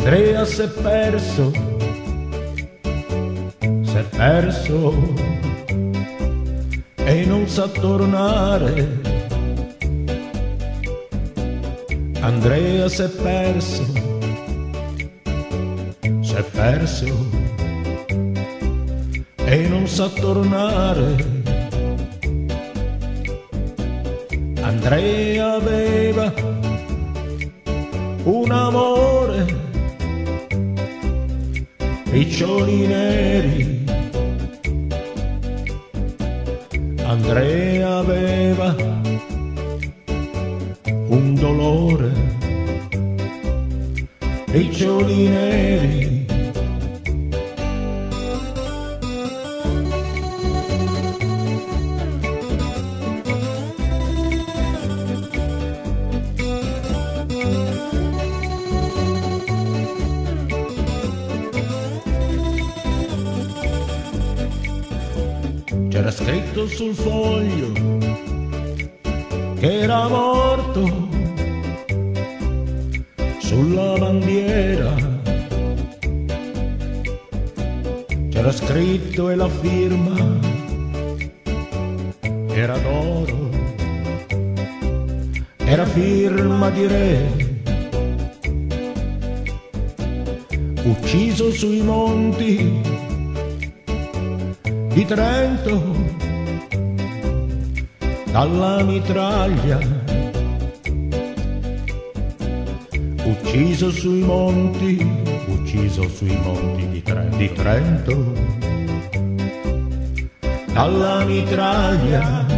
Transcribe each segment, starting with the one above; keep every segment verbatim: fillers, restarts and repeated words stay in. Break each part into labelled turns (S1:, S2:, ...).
S1: Andrea s'è perso, s'è perso e non sa tornare. Andrea s'è perso, s'è perso e non sa tornare. Andrea aveva un amore, riccioli neri. Andrea aveva un dolore, riccioli neri. C'era scritto sul foglio che era morto, sulla bandiera c'era scritto e la firma era d'oro, era firma di re. Ucciso sui monti di Trento dalla mitraglia, ucciso sui monti, ucciso sui monti di, Tre, di Trento dalla mitraglia.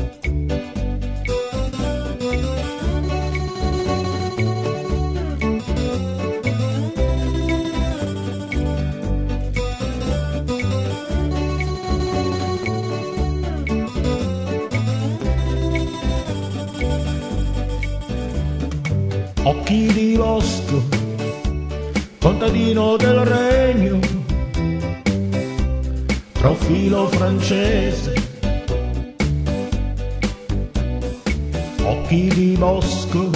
S1: Occhi di bosco, contadino del regno, profilo francese. Occhi di bosco,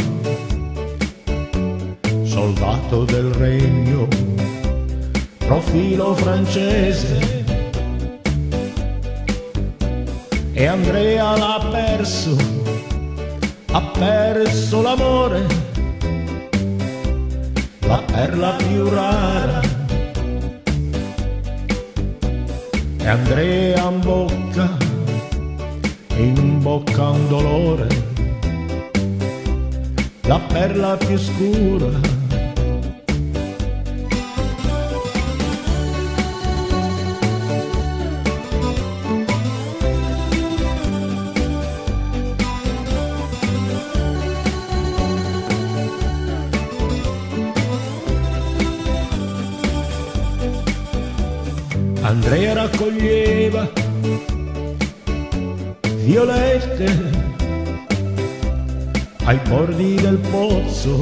S1: soldato del regno, profilo francese. E Andrea l'ha perso, ha perso l'amore, la perla più rara. E Andrea in bocca, in bocca un dolore, la perla più scura. Andrea raccoglieva violette ai bordi del pozzo.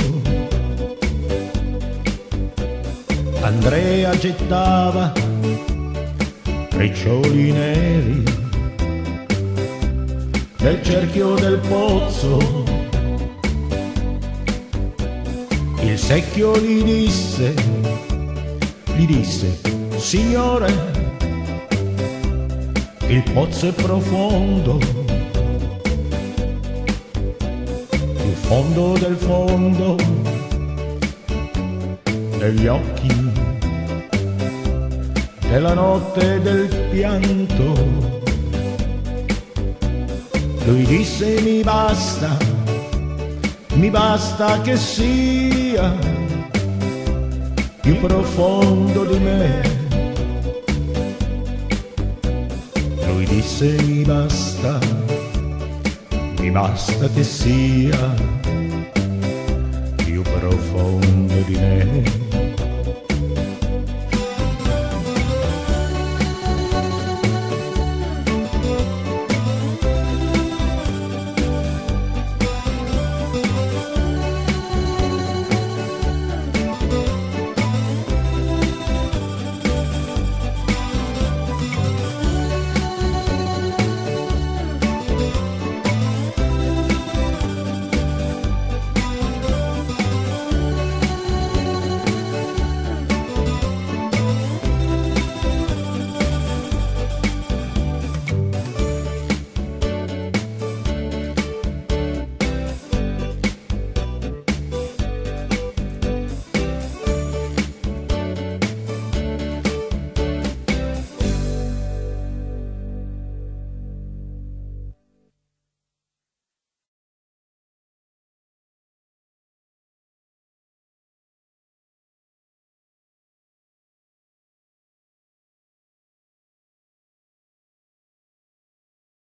S1: Andrea gettava riccioli neri nel cerchio del pozzo. Il secchio gli disse, gli disse: signore, il pozzo è profondo, più fondo del fondo degli occhi, della notte del pianto. Lui disse: mi basta, mi basta che sia più profondo di me. Lui disse: mi basta, mi basta che sia più profondo di me.